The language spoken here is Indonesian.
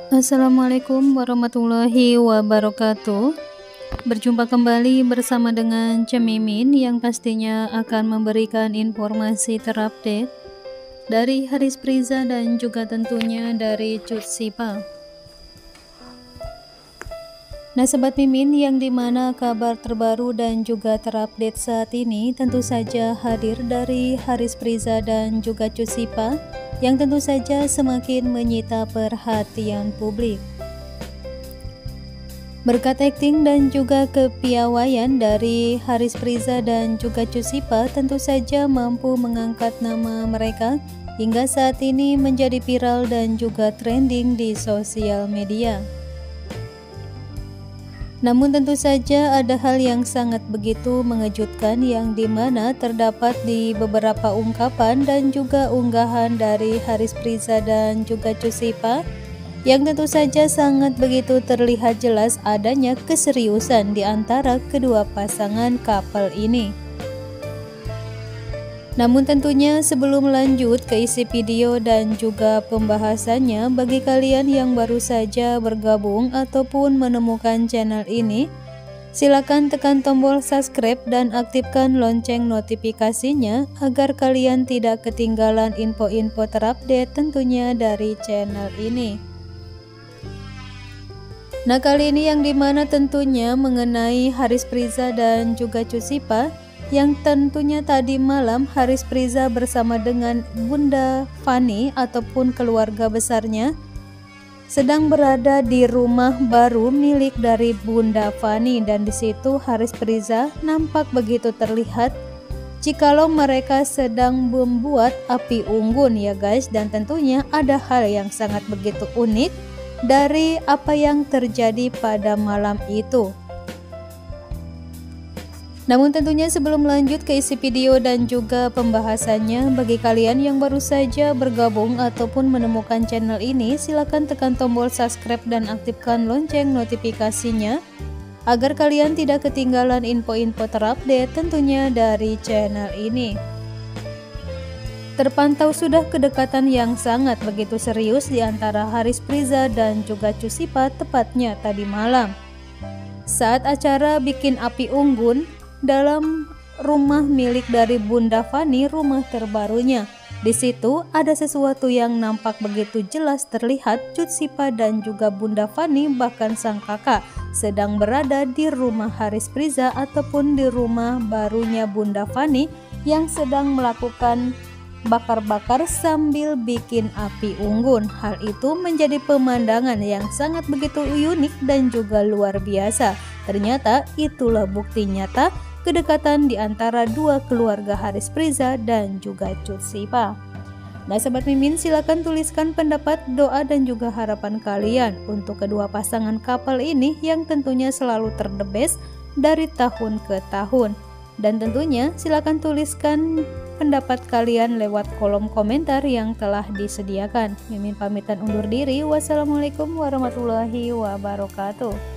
Assalamualaikum warahmatullahi wabarakatuh. Berjumpa kembali bersama dengan Cemimin yang pastinya akan memberikan informasi terupdate dari Haris Priza dan juga tentunya dari Cut Sipa. Nah Sobat Mimin, yang dimana kabar terbaru dan juga terupdate saat ini tentu saja hadir dari Haris Priza dan juga Cut Sipa yang tentu saja semakin menyita perhatian publik. Berkat akting dan juga kepiawaian dari Haris Priza dan juga Cut Sipa tentu saja mampu mengangkat nama mereka hingga saat ini menjadi viral dan juga trending di sosial media. Namun tentu saja ada hal yang sangat begitu mengejutkan yang dimana terdapat di beberapa ungkapan dan juga unggahan dari Haris Priza dan juga Cut Sipa yang tentu saja sangat begitu terlihat jelas adanya keseriusan di antara kedua pasangan couple ini. Namun tentunya sebelum lanjut ke isi video dan juga pembahasannya, bagi kalian yang baru saja bergabung ataupun menemukan channel ini, silakan tekan tombol subscribe dan aktifkan lonceng notifikasinya agar kalian tidak ketinggalan info-info terupdate tentunya dari channel ini. Nah kali ini yang dimana tentunya mengenai Haris Priza dan juga Cut Sipa, yang tentunya tadi malam Haris Priza bersama dengan Bunda Fani ataupun keluarga besarnya sedang berada di rumah baru milik dari Bunda Fani, dan di situ Haris Priza nampak begitu terlihat jikalau mereka sedang membuat api unggun ya guys, dan tentunya ada hal yang sangat begitu unik dari apa yang terjadi pada malam itu. Namun tentunya sebelum lanjut ke isi video dan juga pembahasannya, bagi kalian yang baru saja bergabung ataupun menemukan channel ini, silakan tekan tombol subscribe dan aktifkan lonceng notifikasinya agar kalian tidak ketinggalan info-info terupdate tentunya dari channel ini. Terpantau sudah kedekatan yang sangat begitu serius di antara Haris Priza dan juga Cut Sipa tepatnya tadi malam saat acara bikin api unggun dalam rumah milik dari Bunda Fani, rumah terbarunya. Di situ ada sesuatu yang nampak begitu jelas terlihat Cut Sipa dan juga Bunda Fani, bahkan sang kakak sedang berada di rumah Haris Priza ataupun di rumah barunya Bunda Fani yang sedang melakukan bakar-bakar sambil bikin api unggun. Hal itu menjadi pemandangan yang sangat begitu unik dan juga luar biasa. Ternyata itulah bukti nyata kedekatan di antara dua keluarga Haris Priza dan juga Cut Sipa. Nah Sobat Mimin, silakan tuliskan pendapat, doa dan juga harapan kalian untuk kedua pasangan couple ini yang tentunya selalu terdebes dari tahun ke tahun. Dan tentunya silakan tuliskan pendapat kalian lewat kolom komentar yang telah disediakan. Mimin pamitan undur diri. Wassalamualaikum warahmatullahi wabarakatuh.